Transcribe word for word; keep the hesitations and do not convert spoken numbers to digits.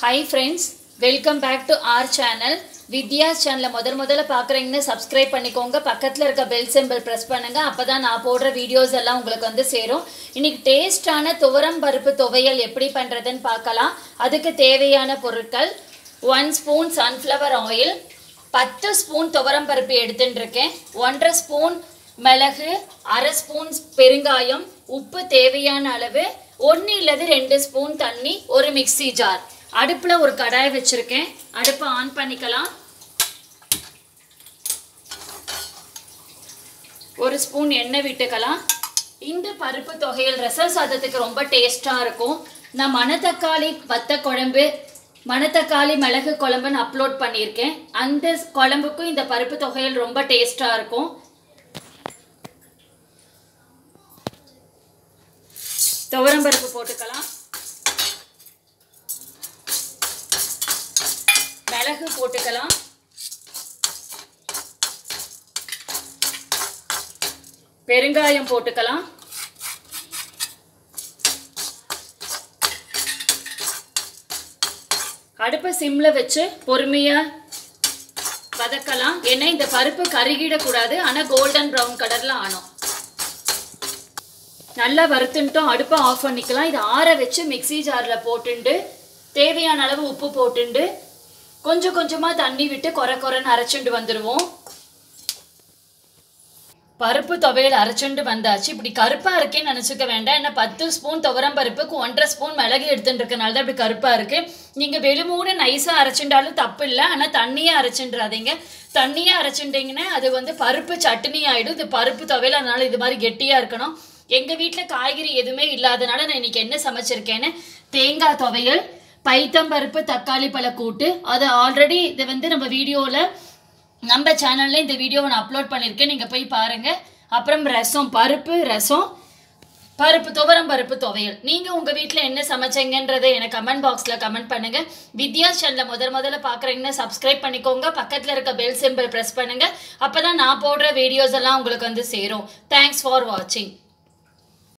Hi friends, welcome back to our channel. Vidya's channel முதல் முதல்ல பார்க்குறீங்கன்னா subscribe பண்ணிக்கோங்க. பக்கத்துல இருக்க bell symbol press பண்ணுங்க. அப்பதான் நான் போடுற வீடியோஸ் எல்லாம் உங்களுக்கு வந்து சேரும். இன்னைக்கு டேஸ்டான துவரம் பருப்பு துவையல் எப்படி பண்றதுன்னு பார்க்கலாம். அதுக்கு தேவையான பொருட்கள் one spoon sunflower oil, ten spoon துவரம் பருப்பு எடுத்துட்டு இருக்கேன். one point five ஸ்பூன் மிளகு, அரை ஸ்பூன் பெருங்காயம், உப்பு தேவையான அளவு, ஒன்று இல்லது ரெண்டு ஸ்பூன் தண்ணி, ஒரு மிக்ஸி ஜார். அடுப்புல ஒரு கடாய் வச்சிருக்கேன். அடுப்பை ஆன் பண்ணிக்கலாம். ஒரு ஸ்பூன் எண்ணெய் விட்டுக்கலாம். இந்த பருப்பு தொகையல் ரசம் சாதத்துக்கு ரொம்ப டேஸ்டா இருக்கும். நான் மணத்தக்காளி வத்த குழம்பு, மணத்தக்காளி மிளகு குழம்புன்னு அப்லோட் பண்ணியிருக்கேன். அந்த குழம்புக்கும் இந்த பருப்பு தொகையல் ரொம்ப டேஸ்டா இருக்கும். துவரம் பருப்பு போட்டுக்கலாம். மிளகு போட்டுக்கலாம். பெருங்காயம் போட்டுக்கலாம். அடுப்பை சிம்ல வச்சு பொறுமையா வதக்கலாம். ஏன்னா இந்த பருப்பு கருகிடக்கூடாது. ஆனா கோல்டன் ப்ரௌன் கலர்ல ஆனும். நல்லா வறுத்துட்டோம். அடுப்பை ஆஃப் பண்ணிக்கலாம். இதை ஆற வச்சு மிக்ஸி ஜார்ல போட்டுண்டு தேவையான அளவு உப்பு போட்டுண்டு கொஞ்சம் கொஞ்சமா தண்ணி விட்டு கொர கொரன்னு அரைச்சுண்டு வந்துடுவோம். பருப்பு துவையல் அரைச்சுண்டு வந்தாச்சு. இப்படி கருப்பா இருக்கேன்னு நினைச்சுக்க வேண்டாம். ஏன்னா பத்து ஸ்பூன் துவரம் பருப்புக்கு ஒன்றரை ஸ்பூன் மிளகு எடுத்துட்டு இருக்கனால தான் இப்படி கருப்பா இருக்கு. நீங்க வெளுமூணு நைஸா அரைச்சுண்டாலும் தப்பு இல்லை. ஆனா தண்ணியா அரைச்சுன்றாதீங்க. தண்ணியா அரைச்சுட்டீங்கன்னா அது வந்து பருப்பு சட்னி ஆயிடும். இது பருப்பு துவையல், அதனால இது மாதிரி கெட்டியா இருக்கணும். எங்க வீட்டுல காய்கறி எதுவுமே இல்லாதனால நான் இன்னைக்கு என்ன சமைச்சிருக்கேன்னு தேங்காய் துவையல், பைத்தம்பருப்பு தக்காளி பழ கூட்டு. அது ஆல்ரெடி இது வந்து நம்ம வீடியோவில் நம்ம சேனலில் இந்த வீடியோவை நான் அப்லோட் பண்ணியிருக்கேன். நீங்கள் போய் பாருங்கள். அப்புறம் ரசம், பருப்பு ரசம், பருப்பு துவரம் பருப்பு துவையல். நீங்கள் உங்கள் வீட்டில் என்ன சமைச்சிங்கன்றதை எனக்கு கமெண்ட் பாக்ஸில் கமெண்ட் பண்ணுங்கள். வித்யா சேனலை முதல் முதல்ல பார்க்குறீங்கன்னா சப்ஸ்கிரைப் பண்ணிக்கோங்க. பக்கத்தில் இருக்க பெல் சிம்பிள் ப்ரெஸ் பண்ணுங்கள். அப்போ தான் நான் போடுற வீடியோஸ் எல்லாம் உங்களுக்கு வந்து சேரும். தேங்க்ஸ் ஃபார் வாட்சிங்.